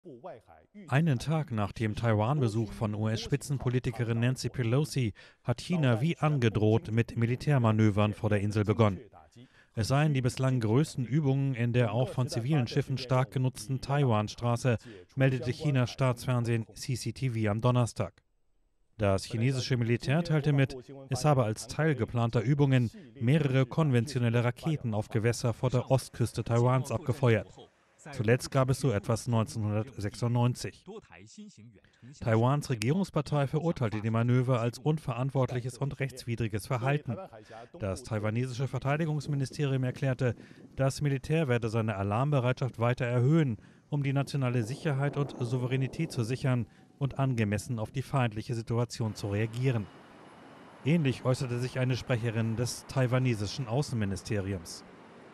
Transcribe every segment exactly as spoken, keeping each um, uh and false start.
Einen Tag nach dem Taiwan-Besuch von U S-Spitzenpolitikerin Nancy Pelosi hat China wie angedroht mit Militärmanövern vor der Insel begonnen. Es seien die bislang größten Übungen in der auch von zivilen Schiffen stark genutzten Taiwanstraße, meldete Chinas Staatsfernsehen C C T V am Donnerstag. Das chinesische Militär teilte mit, es habe als Teil geplanter Übungen mehrere konventionelle Raketen auf Gewässer vor der Ostküste Taiwans abgefeuert. Zuletzt gab es so etwas neunzehnhundertsechsundneunzig. Taiwans Regierungspartei verurteilte die Manöver als unverantwortliches und rechtswidriges Verhalten. Das taiwanesische Verteidigungsministerium erklärte, das Militär werde seine Alarmbereitschaft weiter erhöhen, um die nationale Sicherheit und Souveränität zu sichern und angemessen auf die feindliche Situation zu reagieren. Ähnlich äußerte sich eine Sprecherin des taiwanesischen Außenministeriums.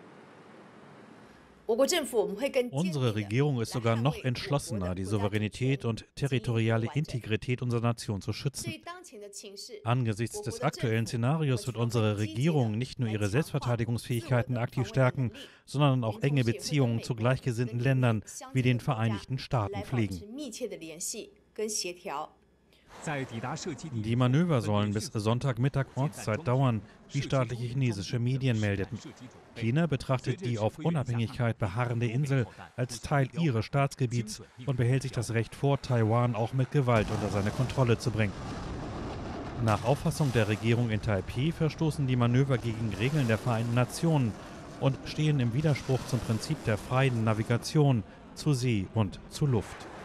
Unsere Regierung ist sogar noch entschlossener, die Souveränität und territoriale Integrität unserer Nation zu schützen. Angesichts des aktuellen Szenarios wird unsere Regierung nicht nur ihre Selbstverteidigungsfähigkeiten aktiv stärken, sondern auch enge Beziehungen zu gleichgesinnten Ländern wie den Vereinigten Staaten pflegen. Die Manöver sollen bis Sonntagmittag Ortszeit dauern, wie staatliche chinesische Medien meldeten. China betrachtet die auf Unabhängigkeit beharrende Insel als Teil ihres Staatsgebiets und behält sich das Recht vor, Taiwan auch mit Gewalt unter seine Kontrolle zu bringen. Nach Auffassung der Regierung in Taipeh verstoßen die Manöver gegen Regeln der Vereinten Nationen und stehen im Widerspruch zum Prinzip der freien Navigation zu See und zu Luft.